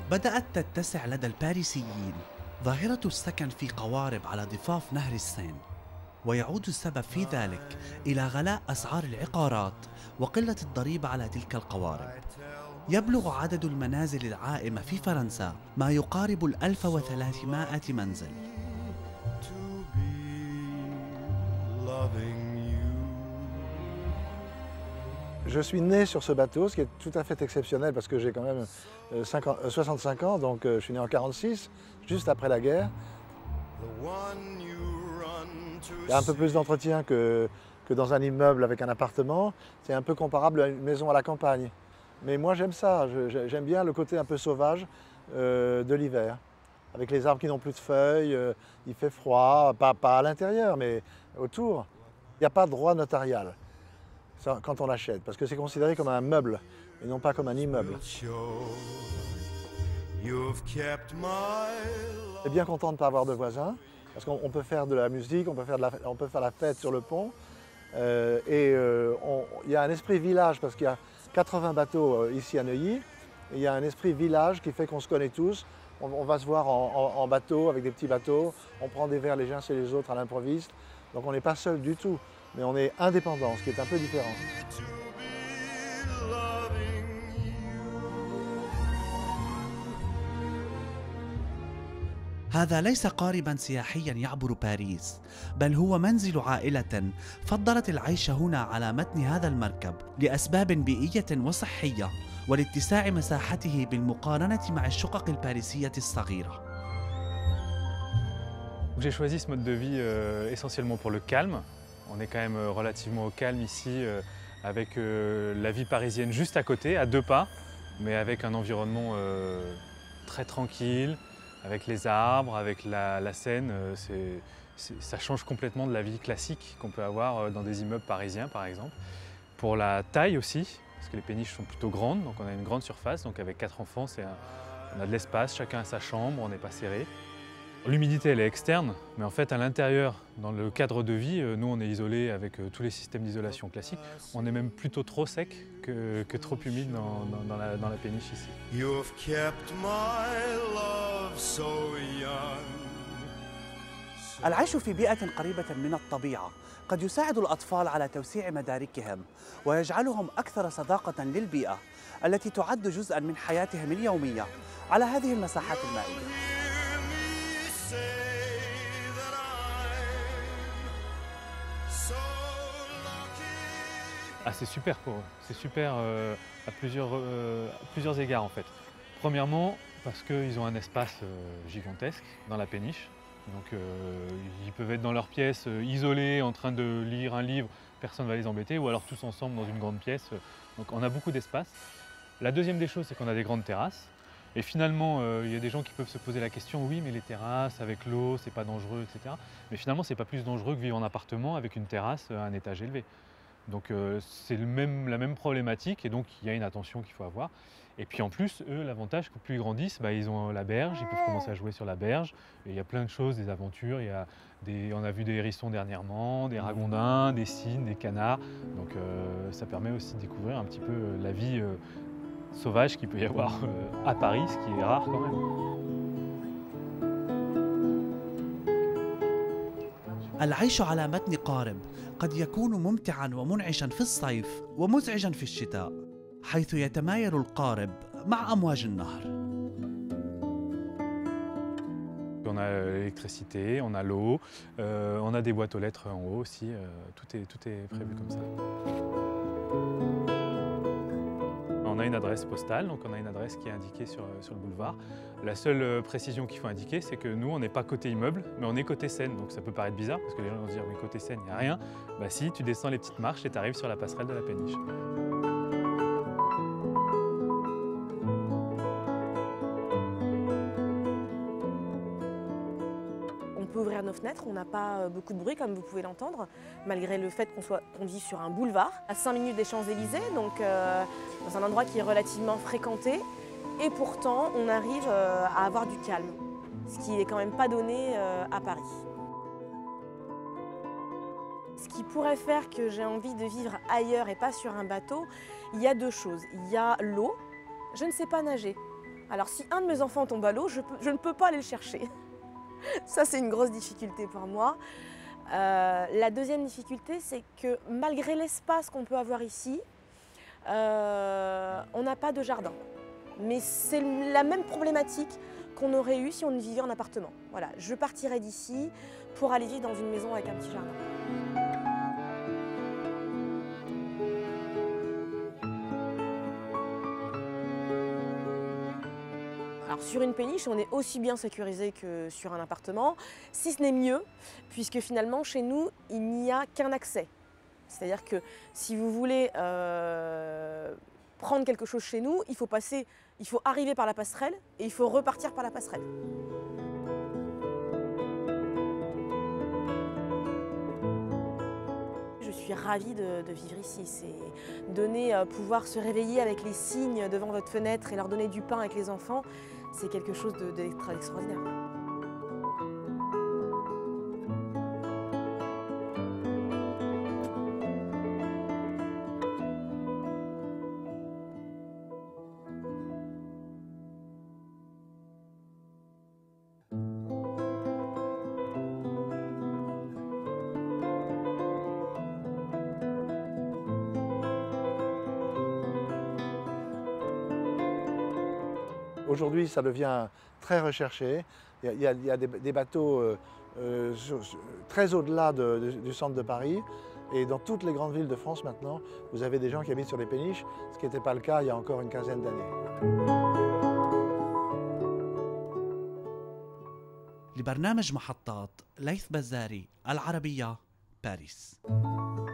بدأت تتسع لدى الباريسيين ظاهرة السكن في قوارب على ضفاف نهر السين، ويعود السبب في ذلك إلى غلاء أسعار العقارات وقلة الضريبة على تلك القوارب. يبلغ عدد المنازل العائمة في فرنسا ما يقارب 1300 منزل. Je suis né sur ce bateau, ce qui est tout à fait exceptionnel parce que j'ai quand même 65 ans, donc je suis né en 1946, juste après la guerre. Il y a un peu plus d'entretien que dans un immeuble avec un appartement. C'est un peu comparable à une maison à la campagne. Mais moi j'aime ça, j'aime bien le côté un peu sauvage de l'hiver. Avec les arbres qui n'ont plus de feuilles, il fait froid, pas à l'intérieur, mais autour. Il n'y a pas de droit notarial quand on l'achète, parce que c'est considéré comme un meuble et non pas comme un immeuble. Je suis bien content de ne pas avoir de voisins, parce qu'on peut faire de la musique, on peut faire la fête sur le pont. Il y a un esprit village, parce qu'il y a 80 bateaux ici à Neuilly, et il y a un esprit village qui fait qu'on se connaît tous. On va se voir en bateau, avec des petits bateaux, on prend des verres les uns chez les autres à l'improviste, donc on n'est pas seul du tout. Mais on est indépendant, ce qui est un peu différent. هذا ليس قارباً سياحياً يعبر باريس، بل هو منزل عائلة فضلت العيش هنا على متن هذا المركب لأسباب بيئية وصحية ولاتساع مساحته بالمقارنة مع الشقق الباريسية الصغيرة. J'ai choisi ce mode de vie essentiellement pour le calme. On est quand même relativement au calme ici, avec la vie parisienne juste à côté, à 2 pas, mais avec un environnement très tranquille, avec les arbres, avec la Seine. Ça change complètement de la vie classique qu'on peut avoir dans des immeubles parisiens, par exemple. Pour la taille aussi, parce que les péniches sont plutôt grandes, donc on a une grande surface, donc avec 4 enfants, on a de l'espace, chacun a sa chambre, on n'est pas serré. L'humidité, elle est externe, mais en fait, à l'intérieur, dans le cadre de vie, nous, on est isolé avec tous les systèmes d'isolation classiques. On est même plutôt trop sec que trop humide dans la péniche ici. العيش في بيئة قريبة من الطبيعة قد يساعد الأطفال على توسيع مداركهم ويجعلهم أكثر صداقة للبيئة التي تعد جزءاً من حياتهم اليومية على هذه المساحات المائية. Ah, c'est super pour eux, c'est super à plusieurs égards en fait. Premièrement, parce qu'ils ont un espace gigantesque dans la péniche. Donc ils peuvent être dans leur pièce, isolés, en train de lire un livre, personne ne va les embêter, ou alors tous ensemble dans une grande pièce. Donc on a beaucoup d'espace. La deuxième des choses, c'est qu'on a des grandes terrasses. Et finalement, il y a des gens qui peuvent se poser la question, oui, mais les terrasses avec l'eau, c'est pas dangereux, etc. Mais finalement, c'est pas plus dangereux que vivre en appartement avec une terrasse à un étage élevé. Donc c'est la même problématique, et donc il y a une attention qu'il faut avoir. Et puis en plus, eux, l'avantage, plus ils grandissent, ils ont la berge, ils peuvent commencer à jouer sur la berge. Et il y a plein de choses, des aventures. On a vu des hérissons dernièrement, des ragondins, des cygnes, des canards. Donc ça permet aussi de découvrir un petit peu la vie sauvage qu'il peut y avoir à Paris, ce qui est rare quand même. العيش على متن قارب قد يكون ممتعاً ومنعشاً في الصيف ومزعجاً في الشتاء، حيث يتمايل القارب مع أمواج النهر. On a l'électricité, on a l'eau, on a des boîtes aux lettres en haut aussi, tout est prévu comme ça. On a une adresse postale, donc on a une adresse qui est indiquée sur le boulevard. La seule précision qu'il faut indiquer, c'est que nous, on n'est pas côté immeuble, mais on est côté Seine. Donc ça peut paraître bizarre, parce que les gens vont se dire, oui, côté Seine, il n'y a rien. Bah si, tu descends les petites marches et tu arrives sur la passerelle de la péniche. On peut ouvrir nos fenêtres, on n'a pas beaucoup de bruit comme vous pouvez l'entendre, malgré le fait qu'on vit sur un boulevard, à 5 minutes des Champs-Élysées, donc dans un endroit qui est relativement fréquenté, et pourtant on arrive à avoir du calme, ce qui n'est quand même pas donné à Paris. Ce qui pourrait faire que j'ai envie de vivre ailleurs et pas sur un bateau, il y a 2 choses. Il y a l'eau, je ne sais pas nager. Alors si un de mes enfants tombe à l'eau, je ne peux pas aller le chercher. Ça, c'est une grosse difficulté pour moi. La deuxième difficulté, c'est que malgré l'espace qu'on peut avoir ici, on n'a pas de jardin. Mais c'est la même problématique qu'on aurait eu si on vivait en appartement. Voilà, je partirais d'ici pour aller vivre dans une maison avec un petit jardin. Alors sur une péniche, on est aussi bien sécurisé que sur un appartement, si ce n'est mieux, puisque finalement chez nous, il n'y a qu'un accès. C'est-à-dire que si vous voulez prendre quelque chose chez nous, il faut arriver par la passerelle et il faut repartir par la passerelle. Je suis ravie de vivre ici. C'est pouvoir se réveiller avec les cygnes devant votre fenêtre et leur donner du pain avec les enfants, c'est quelque chose d'extraordinaire. Aujourd'hui, ça devient très recherché. Il y a des bateaux très au-delà du centre de Paris. Et dans toutes les grandes villes de France maintenant, vous avez des gens qui habitent sur les péniches, ce qui n'était pas le cas il y a encore une quinzaine d'années. لبرنامج محطات ليث بزاري العربية باريس.